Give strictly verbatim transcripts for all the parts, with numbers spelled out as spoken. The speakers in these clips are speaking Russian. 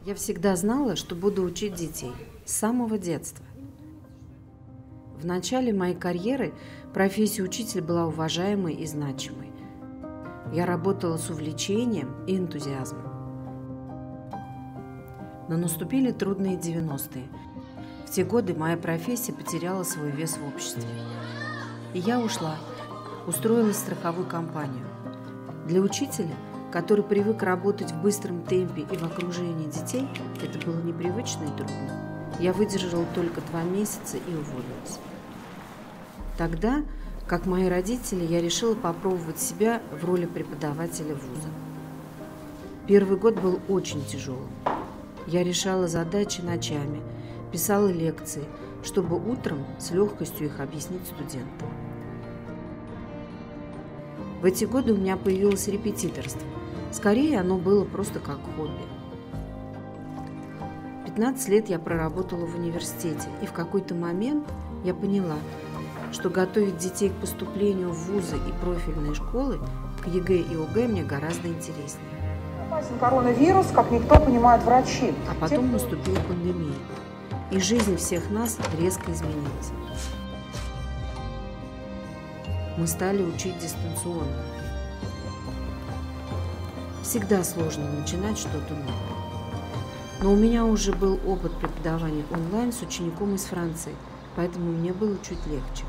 Я всегда знала, что буду учить детей с самого детства. В начале моей карьеры профессия учителя была уважаемой и значимой. Я работала с увлечением и энтузиазмом. Но наступили трудные девяностые. В те годы моя профессия потеряла свой вес в обществе. И я ушла, устроилась в страховую компанию. Для учителя, который привык работать в быстром темпе и в окружении детей, это было непривычно и трудно. Я выдержала только два месяца и уволилась. Тогда, как мои родители, я решила попробовать себя в роли преподавателя вуза. Первый год был очень тяжелым. Я решала задачи ночами, писала лекции, чтобы утром с легкостью их объяснить студентам. В эти годы у меня появилось репетиторство. Скорее, оно было просто как хобби. пятнадцать лет я проработала в университете, и в какой-то момент я поняла, что готовить детей к поступлению в вузы и профильные школы, к ЕГЭ и ОГЭ мне гораздо интереснее. Опасен коронавирус, как никто понимает врачи. А потом наступила пандемия, и жизнь всех нас резко изменилась. Мы стали учить дистанционно. Всегда сложно начинать что-то новое. Но у меня уже был опыт преподавания онлайн с учеником из Франции, поэтому мне было чуть легче.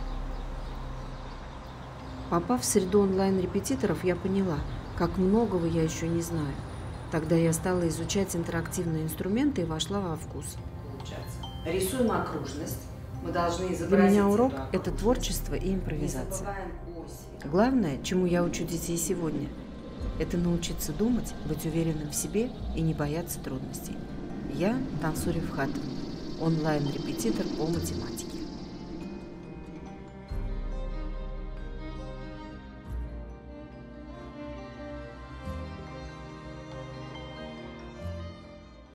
Попав в среду онлайн-репетиторов, я поняла, как многого я еще не знаю. Тогда я стала изучать интерактивные инструменты и вошла во вкус. Рисуем окружность. Мы должны изобразить. Для меня урок – это творчество и импровизация. Главное, чему я учу детей сегодня – это научиться думать, быть уверенным в себе и не бояться трудностей. Я Тансури Фхатова, онлайн-репетитор по математике.